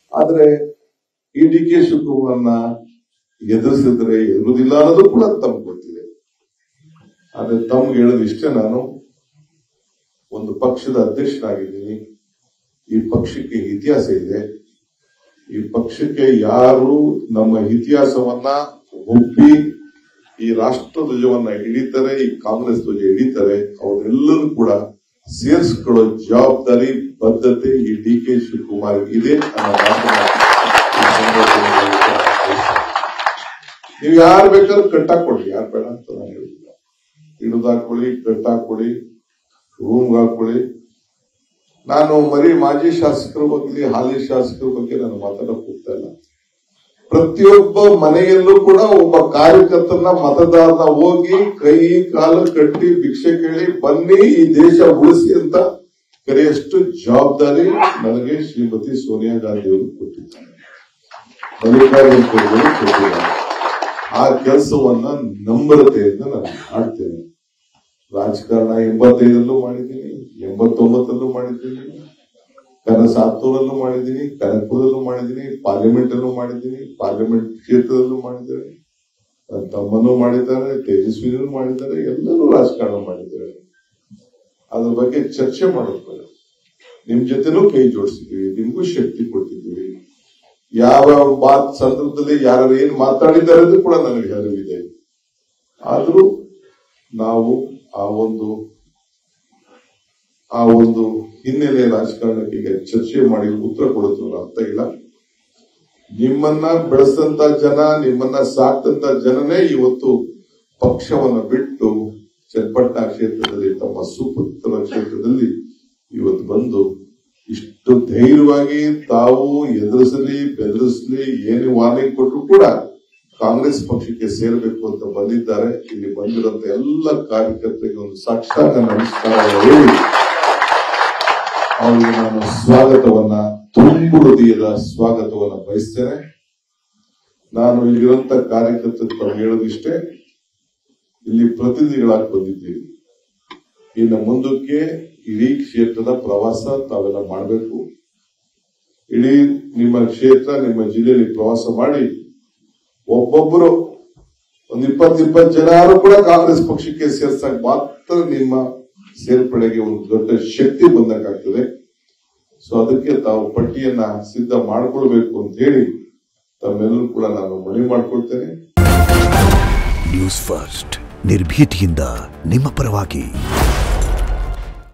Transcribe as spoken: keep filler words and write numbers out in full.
ಆದ್ರೆ ಈ D K ಶಿವಕುಮಾರ್ನ ಎದುರಿಸಿದ್ರೆ ಎದುರುದಿಲ್ಲ ಅನ್ನೋದು ಕೂಡ ತಮ್ಗೆ ಗೊತ್ತಿದೆ. ಆದ್ರೆ ತಮ್ಗೆ ಹೇಳೋದು ಇಷ್ಟೇ, ನಾನು ಒಂದು ಪಕ್ಷದ ಅಧ್ಯಕ್ಷನಾಗಿದ್ದೀನಿ. ಈ ಪಕ್ಷಕ್ಕೆ ಇತಿಹಾಸ ಇದೆ. ಈ ಪಕ್ಷಕ್ಕೆ ಯಾರು ನಮ್ಮ ಇತಿಹಾಸವನ್ನ ಒಪ್ಪಿ ಈ ರಾಷ್ಟ್ರ ಧ್ವಜವನ್ನ ಹಿಡಿತಾರೆ, ಈ ಕಾಂಗ್ರೆಸ್ ಧ್ವಜ ಹಿಡಿತಾರೆ, ಅವರೆಲ್ಲರೂ ಕೂಡ ಸೇರಿಸಿಕೊಳ್ಳೋ ಜವಾಬ್ದಾರಿ ಬದ್ಧತೆ ಈ ಡಿ ಕೆ ಶಿವಕುಮಾರ್ ಇದೆ ಅನ್ನೋ ನೀವು ಯಾರು ಬೇಕಾದ್ರೂ ಕಟ್ಟಾಕೊಡಿ, ಯಾರು ಬೇಡ ಅಂತ ನಾನು ಹೇಳಿಲ್ಲ. ಹಿಡಿದಾಕೊಳ್ಳಿ, ಕಟ್ಟಾಕೊಳ್ಳಿ, ರೂಮ್ಗೆ ಹಾಕೊಳ್ಳಿ. ನಾನು ಬರೀ ಮಾಜಿ ಶಾಸಕರ ಬಗ್ಗೆ, ಹಾಲಿ ಶಾಸಕರ ಬಗ್ಗೆ ನಾನು ಮಾತಾಡಕ್ ಹೋಗ್ತಾ ಇಲ್ಲ. ಪ್ರತಿಯೊಬ್ಬ ಮನೆಯಲ್ಲೂ ಕೂಡ ಒಬ್ಬ ಕಾರ್ಯಕರ್ತನ ಮತದಾರನ ಹೋಗಿ ಕೈ ಕಾಲು ಕಟ್ಟಿ ಭಿಕ್ಷೆ ಕೇಳಿ ಬನ್ನಿ ಈ ದೇಶ ಉಳಿಸಿ ಅಂತ ಕರೆಯಷ್ಟು ಜವಾಬ್ದಾರಿ ನನಗೆ ಶ್ರೀಮತಿ ಸೋನಿಯಾ ಗಾಂಧಿ ಅವರು ಕೊಟ್ಟಿದ್ದಾರೆ, ಮಲ್ಲಿಕಾರ್ಜುನ ಖರ್ಗೆ ಕೊಟ್ಟಿದ್ದಾರೆ. ಆ ಕೆಲಸವನ್ನ ನಮ್ರತೆಯಿಂದ ನಾನು ಮಾಡ್ತೇನೆ. ರಾಜಕಾರಣ ಎಂಬತ್ತೈದರಲ್ಲೂ ಮಾಡಿದ್ದೀನಿ, ಎಂಬತ್ತೊಂಬತ್ತರಲ್ಲೂ ಮಾಡಿದ್ದೀನಿ, ಕನಸಾತ್ತೂರಲ್ಲೂ ಮಾಡಿದ್ದೀನಿ, ಕನಕಪುರದಲ್ಲೂ ಮಾಡಿದ್ದೀನಿ, ಪಾರ್ಲಿಮೆಂಟ್ ಅಲ್ಲೂ ಮಾಡಿದ್ದೀನಿ, ಪಾರ್ಲಿಮೆಂಟ್ ಕ್ಷೇತ್ರದಲ್ಲೂ ಮಾಡಿದ್ದಾರೆ, ನನ್ನ ತಮ್ಮನೂ ಮಾಡಿದ್ದಾರೆ, ತೇಜಸ್ವಿನೂ ಮಾಡಿದ್ದಾರೆ, ಎಲ್ಲರೂ ರಾಜಕಾರಣ ಮಾಡಿದ್ದಾರೆ. ಅದ್ರ ಬಗ್ಗೆ ಚರ್ಚೆ ಮಾಡೋದು, ನಿಮ್ ಜೊತೆನೂ ಕೈ ಜೋಡಿಸಿದ್ವಿ, ನಿಮ್ಗೂ ಶಕ್ತಿ ಕೊಡ್ತಿದ್ವಿ. ಯಾವ ಮಾತ್ ಸಂದರ್ಭದಲ್ಲಿ ಯಾರು ಏನ್ ಮಾತಾಡಿದ್ದಾರೆ ಅದು ಕೂಡ ನನಗೆ ಅರಿವಿದೆ. ಆದ್ರೂ ನಾವು ಆ ಒಂದು ಆ ಒಂದು ಹಿನ್ನೆಲೆ ರಾಜಕಾರಣಕ್ಕೆ ಈಗ ಚರ್ಚೆ ಮಾಡಿ ಉತ್ತರ ಕೊಡೋದು ಅರ್ಥ ಇಲ್ಲ. ನಿಮ್ಮನ್ನ ಬೆಳೆಸಂತ ಜನ, ನಿಮ್ಮನ್ನ ಸಾಕ್ತಂತ ಜನನೇ ಇವತ್ತು ಪಕ್ಷವನ್ನು ಬಿಟ್ಟು ಚನ್ನಪಟ್ಟಣ ಕ್ಷೇತ್ರದಲ್ಲಿ, ತಮ್ಮ ಸುಪುತ್ರ ಕ್ಷೇತ್ರದಲ್ಲಿ ಇವತ್ತು ಬಂದು ಇಷ್ಟು ಧೈರ್ಯವಾಗಿ ತಾವು ಎದುರಿಸಲಿ ಬೆದರಿಸಲಿ ಏನು ವಾರ್ನಿಂಗ್ ಕೊಟ್ಟರು ಕೂಡ ಕಾಂಗ್ರೆಸ್ ಪಕ್ಷಕ್ಕೆ ಸೇರಬೇಕು ಅಂತ ಬಂದಿದ್ದಾರೆ. ಇಲ್ಲಿ ಬಂದಿರುವಂತ ಎಲ್ಲ ಕಾರ್ಯಕರ್ತರಿಗೆ ಒಂದು ಸಾಕ್ಷಾತ್ ನಮಸ್ಕಾರ ಹೇಳಿ ಅವರಿಗೆ ನಾನು ಸ್ವಾಗತವನ್ನ, ತುಂಬು ಹೃದಯದ ಸ್ವಾಗತವನ್ನ ಬಯಸ್ತೇನೆ. ನಾನು ಇಲ್ಲಿರುವಂತ ಕಾರ್ಯಕರ್ತರು ಹೇಳೋದಿಷ್ಟೇ, ಇಲ್ಲಿ ಪ್ರತಿನಿಧಿಗಳಾಗಿ ಬಂದಿದ್ದೀವಿ. ಇನ್ನು ಮುಂದಕ್ಕೆ ಇಡೀ ಕ್ಷೇತ್ರದ ಪ್ರವಾಸ ತಾವೆಲ್ಲ ಮಾಡಬೇಕು. ಇಡೀ ನಿಮ್ಮ ಕ್ಷೇತ್ರ, ನಿಮ್ಮ ಜಿಲ್ಲೆಯಲ್ಲಿ ಪ್ರವಾಸ ಮಾಡಿ ಒಬ್ಬೊಬ್ಬರು ಒಂದು ಇಪ್ಪತ್ತು ಇಪ್ಪತ್ತು ಜನ ಕೂಡ ಕಾಂಗ್ರೆಸ್ ಪಕ್ಷಕ್ಕೆ ಸೇರ್ಸಕ್ ಮಾತ್ರ ನಿಮ್ಮ ಸೇರ್ಪಡೆಗೆ ಒಂದು ದೊಡ್ಡ ಶಕ್ತಿ ಬಂದಂಗಾಗ್ತದೆ. ಸೊ ಅದಕ್ಕೆ ತಾವು ಪಟ್ಟಿಯನ್ನ ಸಿದ್ಧ ಮಾಡ್ಕೊಳ್ಬೇಕು ಅಂತ ಹೇಳಿ ತಮ್ಮೆಲ್ಲರೂ ಕೂಡ ನಾನು ಮನವಿ ಮಾಡ್ಕೊಳ್ತೇನೆ. ನ್ಯೂಸ್ ಫಸ್ಟ್, ನಿರ್ಭೀತಿಯಿಂದ ನಿಮ್ಮ ಪರವಾಗಿ.